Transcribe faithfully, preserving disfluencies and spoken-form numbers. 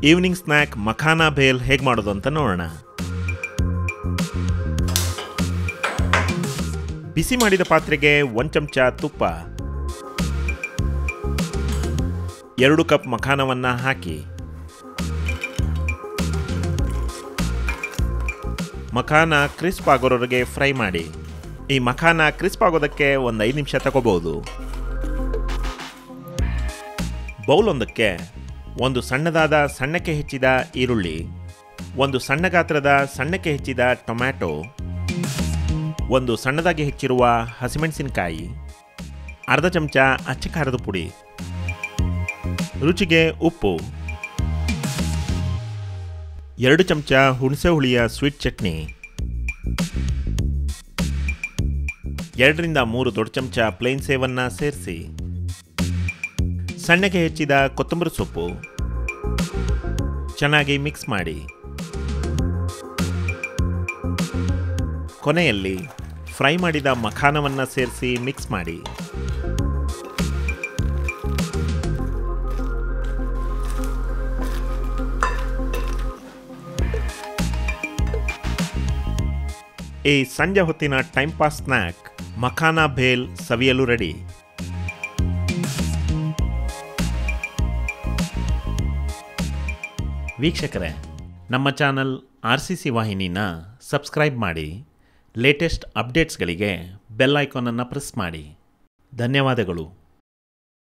Evening snack ಮಖಾನಾ ಭೇಲ್ ಹೇಗೆ ಮಾಡೋದು ಅಂತ ನೋಡೋಣ. ಬಿಸಿ ಮಾಡಿದ ಪಾತ್ರೆಗೆ ಒಂದು ಚಮಚ ತುಪ್ಪ, ಎರಡು ಕಪ್ ಮಖಾನವನ್ನು ಹಾಕಿ ಮಖಾನ ಕ್ರಿಸ್ಪ್ ಆಗೋರವರೆಗೆ ಫ್ರೈ ಮಾಡಿ. ಈ ಮಖಾನ ಕ್ರಿಸ್ಪ್ ಆಗೋದಕ್ಕೆ ಒಂದು ಐದು ನಿಮಿಷ ತಗೋಬಹುದು. ಬೌಲೊಂದಕ್ಕೆ ಒಂದು ಸಣ್ಣದಾದ ಸಣ್ಣಕ್ಕೆ ಹೆಚ್ಚಿದ ಈರುಳ್ಳಿ, ಒಂದು ಸಣ್ಣ ಗಾತ್ರದ ಸಣ್ಣಕ್ಕೆ ಹೆಚ್ಚಿದ ಟೊಮ್ಯಾಟೊ, ಒಂದು ಸಣ್ಣದಾಗಿ ಹೆಚ್ಚಿರುವ ಹಸಿಮೆಣಸಿನಕಾಯಿ, ಅರ್ಧ ಚಮಚ ಅಚ್ಚ ಖಾರದ ಪುಡಿ, ರುಚಿಗೆ ಉಪ್ಪು, ಎರಡು ಚಮಚ ಹುಣಸೆ ಹುಳಿಯ ಸ್ವೀಟ್ ಚಟ್ನಿ, ಎರಡರಿಂದ ಮೂರು ದೊಡ್ಡ ಚಮಚ ಪ್ಲೇನ್ ಸೇವನ್ನು ಸೇರಿಸಿ ಸಣ್ಣಗೆ ಹೆಚ್ಚಿದ ಕೊತ್ತಂಬರಿ ಸೊಪ್ಪು ಚೆನ್ನಾಗಿ ಮಿಕ್ಸ್ ಮಾಡಿ. ಕೊನೆಯಲ್ಲಿ ಫ್ರೈ ಮಾಡಿದ ಮಖಾನವನ್ನು ಸೇರಿಸಿ ಮಿಕ್ಸ್ ಮಾಡಿ. ಈ ಸಂಜೆ ಹೊತ್ತಿನ ಟೈಮ್ ಪಾಸ್ ಸ್ನ್ಯಾಕ್ ಮಖಾನಾ ಭೇಲ್ ಸವಿಯಲು ರೆಡಿ. ವೀಕ್ಷಕರೇ, ನಮ್ಮ ಚಾನಲ್ ಆರ್ ಸಿ ಸಿ ವಾಹಿನಿನ ಸಬ್ಸ್ಕ್ರೈಬ್ ಮಾಡಿ. ಲೇಟೆಸ್ಟ್ ಅಪ್ಡೇಟ್ಸ್ಗಳಿಗೆ ಬೆಲ್ ಐಕಾನನ್ನು ಪ್ರೆಸ್ ಮಾಡಿ. ಧನ್ಯವಾದಗಳು.